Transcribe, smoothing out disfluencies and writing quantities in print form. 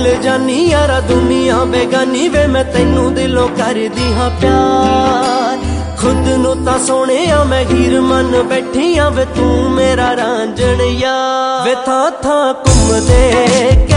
भुल जानी यारा दुनिया बेगानी वे, मैं तैनू दिलों कर दी हाँ प्यार। खुद नू तां सोने मैं हीर मन बैठी वे, तू मेरा रांझण यार। वे थां थां घूमदे